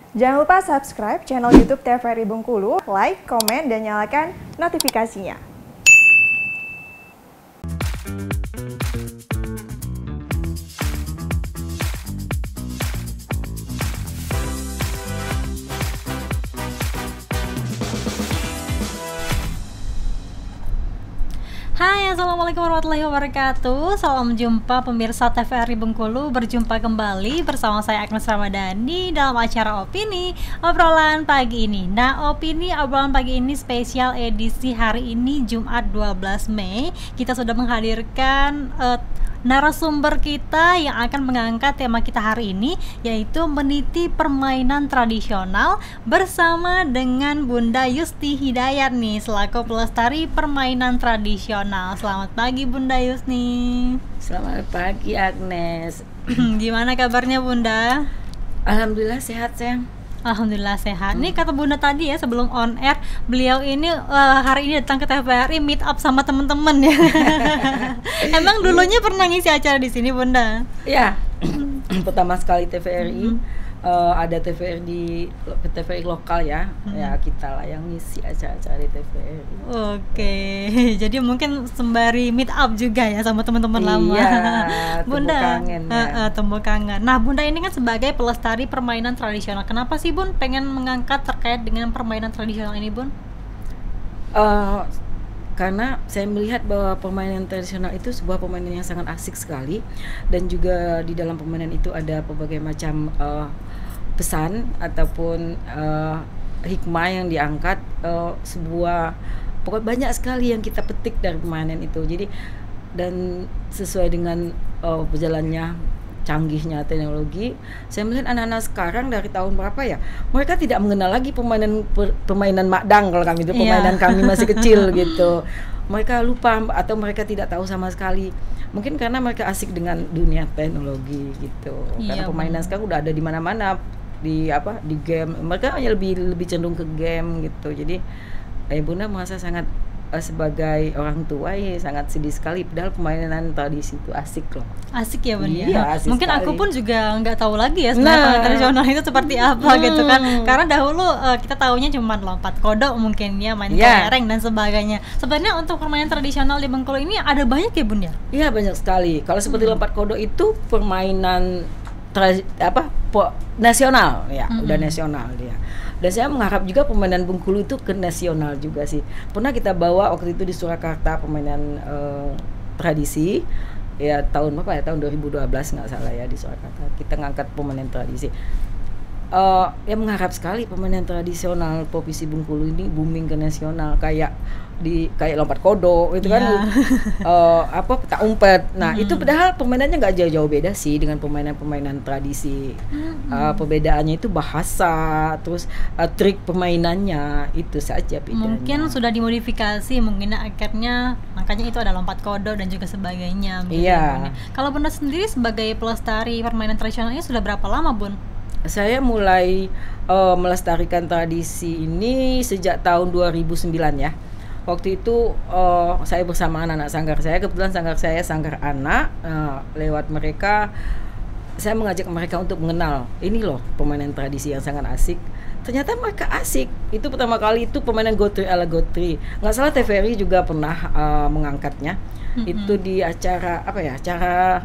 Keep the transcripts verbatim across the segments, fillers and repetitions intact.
Jangan lupa subscribe channel YouTube T V R I Bengkulu, like, komen, dan nyalakan notifikasinya. Hai, assalamualaikum warahmatullahi wabarakatuh. Salam jumpa pemirsa T V R I Bengkulu. Berjumpa kembali bersama saya Agnes Ramadhani dalam acara Opini Obrolan Pagi ini. Nah, Opini Obrolan Pagi ini spesial edisi hari ini Jumat dua belas Mei. Kita sudah menghadirkan uh, narasumber kita yang akan mengangkat tema kita hari ini, yaitu meniti permainan tradisional bersama dengan Bunda Yusti Hidayat nih, selaku pelestari permainan tradisional. Selamat pagi Bunda Yusti. Selamat pagi Agnes. Gimana kabarnya Bunda? Alhamdulillah sehat sayang. Alhamdulillah sehat. Nih kata Bunda tadi ya sebelum on air, beliau ini uh, hari ini datang ke T V R I meet up sama teman-teman ya. Emang dulunya pernah ngisi acara di sini Bunda? Ya, pertama sekali T V R I. Mm-hmm. Uh, ada T V R I di T V R I lokal ya, hmm. ya kita lah yang ngisi acara-acara di T V R I. Oke, jadi mungkin sembari meet up juga ya sama teman-teman lama. Iya, Bunda, temu kangen ya. uh, uh, temu kangen. Nah, Bunda ini kan sebagai pelestari permainan tradisional. Kenapa sih Bun pengen mengangkat terkait dengan permainan tradisional ini Bun? Uh, karena saya melihat bahwa permainan tradisional itu sebuah permainan yang sangat asik sekali, dan juga di dalam permainan itu ada berbagai macam uh, pesan ataupun uh, hikmah yang diangkat, uh, sebuah pokoknya banyak sekali yang kita petik dari permainan itu. Jadi dan sesuai dengan uh, berjalannya canggihnya teknologi, saya melihat anak-anak sekarang dari tahun berapa ya, mereka tidak mengenal lagi permainan per, permainan makdang kalau kami itu, permainan yeah. kami masih kecil gitu. Mereka lupa atau mereka tidak tahu sama sekali. Mungkin karena mereka asik dengan dunia teknologi gitu. Yeah, karena permainan bener. Sekarang udah ada di mana-mana, di apa di game. Mereka hanya lebih lebih cenderung ke game gitu. Jadi eh, Bunda merasa sangat uh, sebagai orang tua ya sangat sedih sekali, padahal permainan tradisi itu asik loh. Asik ya Bun iya, ya. Asik mungkin sekali. Aku pun juga nggak tahu lagi ya sebenarnya nah. permainan tradisional itu seperti apa hmm. gitu kan. Karena dahulu uh, kita tahunya cuma lompat kodok mungkin ya, main yeah. kelereng dan sebagainya. Sebenarnya untuk permainan tradisional di Bengkulu ini ada banyak ya Bun ya? Iya, banyak sekali. Kalau seperti hmm. lompat kodok itu permainan tra- apa po- nasional ya, hmm. udah nasional dia. Dan saya mengharap juga permainan Bengkulu itu ke nasional juga sih. Pernah kita bawa waktu itu di Surakarta permainan uh, tradisi ya, tahun apa ya, tahun dua ribu dua belas nggak salah ya, di Surakarta kita ngangkat permainan tradisi. Uh, ya mengharap sekali permainan tradisional Provinsi Bengkulu ini booming ke nasional, kayak di kayak lompat kodok itu kan, yeah. uh, apa petak umpet. Nah mm-hmm. itu padahal permainannya nggak jauh-jauh beda sih dengan permainan-permainan tradisi. Mm-hmm. Uh, perbedaannya itu bahasa, terus uh, trik permainannya itu saja bedanya. Mungkin sudah dimodifikasi, mungkin akhirnya makanya itu ada lompat kodok dan juga sebagainya. Iya. Kalau Bunda sendiri sebagai pelestari permainan tradisionalnya sudah berapa lama Bun? Saya mulai uh, melestarikan tradisi ini sejak tahun dua ribu sembilan ya. Waktu itu uh, saya bersama anak-anak sanggar saya, kebetulan sanggar saya sanggar anak, uh, lewat mereka saya mengajak mereka untuk mengenal ini loh permainan tradisi yang sangat asik. Ternyata mereka asik. Itu pertama kali itu permainan Gotri ala Gotri. Nggak salah T V R I juga pernah uh, mengangkatnya. Mm-hmm. Itu di acara apa ya? Acara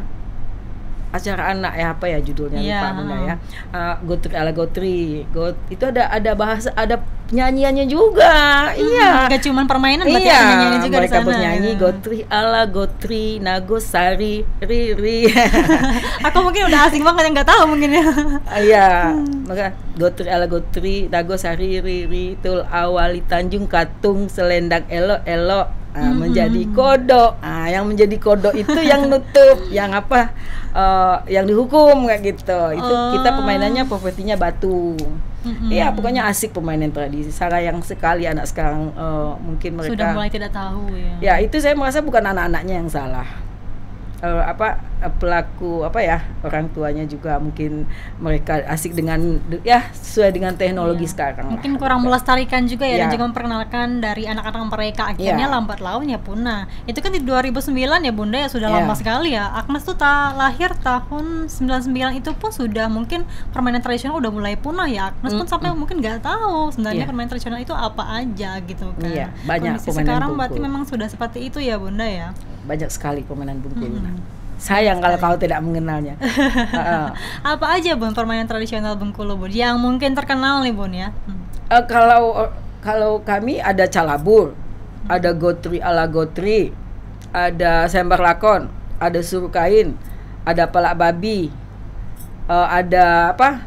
acara anak ya, apa ya judulnya, yeah. lupa Bunda ya. Uh, Gotri ala Gotri. Got itu ada ada bahasa, ada nyanyiannya juga. Hmm, iya. Gak cuma permainan, berarti iya, ada nyanyiannya juga mereka di sana. bernyanyi Ya. Gotri ala Gotri, Nagosari, Riri. Aku mungkin udah asing banget yang nggak tahu mungkin ya. Iya, hmm. maka Gotri ala Gotri, Nagosari, Riri, Tul Awali Tanjung Katung, Selendang Elo Elo. Nah, mm-hmm. menjadi kodok. Nah, yang menjadi kodok itu yang nutup, yang apa? Uh, yang dihukum kayak gitu. Itu oh. kita permainannya profetinya batu. Iya, mm-hmm. pokoknya asik permainan tradisi. Sayang sekali anak sekarang uh, mungkin mereka sudah mulai tidak tahu ya. Ya, itu saya merasa bukan anak-anaknya yang salah. Uh, apa pelaku apa ya, orang tuanya juga mungkin mereka asik dengan ya sesuai dengan teknologi Iya. sekarang. Mungkin lah, kurang gitu. melestarikan juga ya, dan Iya. juga memperkenalkan dari anak-anak mereka, akhirnya Iya. lambat laun ya punah. Itu kan di dua ribu sembilan ya Bunda ya, sudah Iya. lama sekali ya. Agnes tuh ta lahir tahun sembilan puluh sembilan, itu pun sudah mungkin permainan tradisional udah mulai punah ya. Agnes pun Mm-mm. sampai mungkin nggak tahu sebenarnya Iya. permainan tradisional itu apa aja gitu kan. Iya, banyak Kondisi permainan sekarang berarti Bengkulu. memang sudah seperti itu ya Bunda ya. Banyak sekali permainan Bengkulu. Mm-mm. Sayang kalau kau tidak mengenalnya. Heeh. Apa aja Bun permainan tradisional Bengkulu Bun yang mungkin terkenal nih Bun ya? Hmm. Eh, kalau kalau kami ada calabur, ada gotri ala gotri, ada sembar lakon, ada suruh kain, ada pelak babi, eh, ada apa?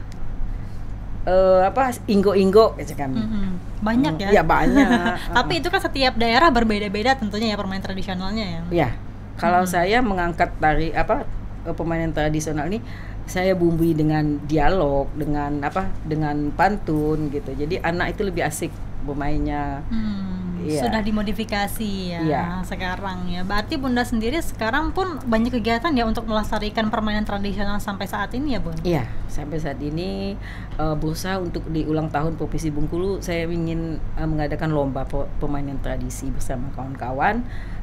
Eh, apa? Inggo-inggo kata kami. Mm-mm. Banyak Hmm, ya? ya banyak. Tapi itu kan setiap daerah berbeda-beda tentunya ya permainan tradisionalnya ya. Ya, kalau Hmm. saya mengangkat dari apa eh, permainan tradisional ini, saya bumbui dengan dialog, dengan apa? Dengan pantun gitu. Jadi anak itu lebih asik bermainnya. Hmm, Iya. sudah dimodifikasi ya Iya. sekarang ya. Berarti Bunda sendiri sekarang pun banyak kegiatan ya untuk melestarikan permainan tradisional sampai saat ini ya Bun? Iya, sampai saat ini eh, berusaha untuk di ulang tahun Provinsi Bengkulu, saya ingin eh, mengadakan lomba pe- permainan tradisi bersama kawan-kawan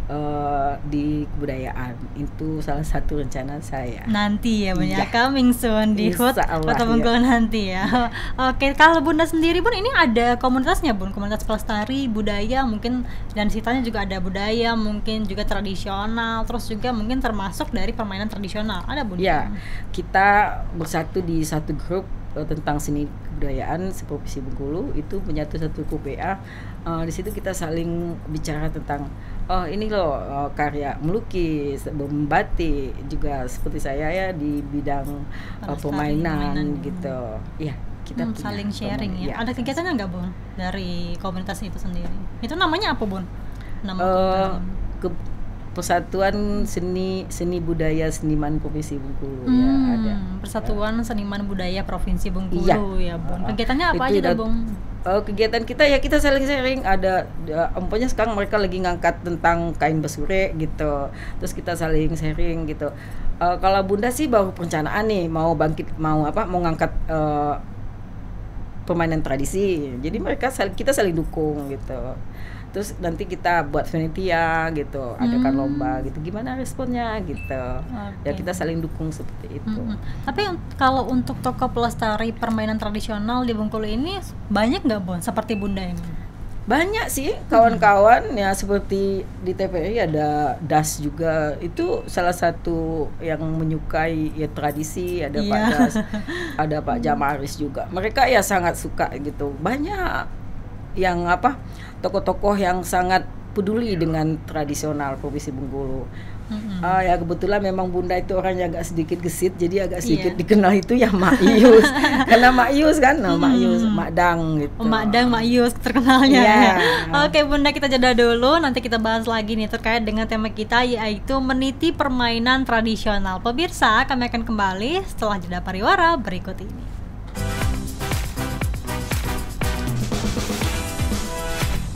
eh, di kebudayaan. Itu salah satu rencana saya. Nanti ya Bun ya, Iya. coming soon di H U T Insya Allah, Kota ya. Bengkulu nanti ya. Oke, kalau Bunda sendiri Bun ini ada komunitasnya Bun, komunitas pelestari budaya mungkin, dan sitanya juga ada budaya, mungkin juga tradisional, terus juga mungkin termasuk dari permainan tradisional. Ada Bun? Ya, kita bersatu di satu grup eh, tentang seni kebudayaan seprovinsi Bengkulu, itu menyatu satu grup W A. Eh, di situ kita saling bicara tentang oh ini loh eh, karya melukis, membatik, juga seperti saya ya di bidang eh, Pelestari permainan permainan. gitu. Ya, kita Hmm, punya saling sharing permainan. ya. Ada kegiatannya nggak Bun dari komunitas itu sendiri? Itu namanya apa Bun? Nama Eh, komunitasnya? ke Persatuan Seni Seni Budaya Seniman Provinsi Bengkulu ya Hmm, ada. Persatuan Seniman Budaya Provinsi Bengkulu Iya. ya Bun. Uh, Kegiatannya apa itu aja tuh dat- Bung? Eh, kegiatan kita ya kita saling sharing, ada ya, umpamanya sekarang mereka lagi ngangkat tentang kain basure gitu, terus kita saling sharing gitu. Eh, kalau Bunda sih baru perencanaan nih mau bangkit, mau apa, mau ngangkat eh, permainan tradisi, jadi mereka sal- kita saling dukung gitu. Terus nanti kita buat panitia gitu, adakan Hmm. lomba gitu, gimana responnya gitu. Ya Oke. kita saling dukung seperti itu. Mm-mm. Tapi un- kalau untuk toko pelestari permainan tradisional di Bengkulu ini banyak nggak Bun seperti Bunda ini? Banyak sih kawan-kawan ya, seperti di T V R I ada D A S juga, itu salah satu yang menyukai ya tradisi, ada Pak Iya. D A S, ada Pak Jamaris juga. Mereka ya sangat suka gitu. Banyak yang apa tokoh-tokoh yang sangat peduli dengan tradisional Provinsi Bengkulu. Mm-mm. Ah, ya kebetulan memang Bunda itu orangnya agak sedikit gesit, jadi agak sedikit Iya. dikenal itu ya Mak Yus. Karena Mak Yus kan, nah, Mak Yus, Mak Dang gitu. Oh, Mak Dang, Mak Yus terkenalnya. Iya. Ya. Oke Bunda, kita jeda dulu, nanti kita bahas lagi nih terkait dengan tema kita, yaitu meniti permainan tradisional. Pemirsa, kami akan kembali setelah jeda pariwara berikut ini.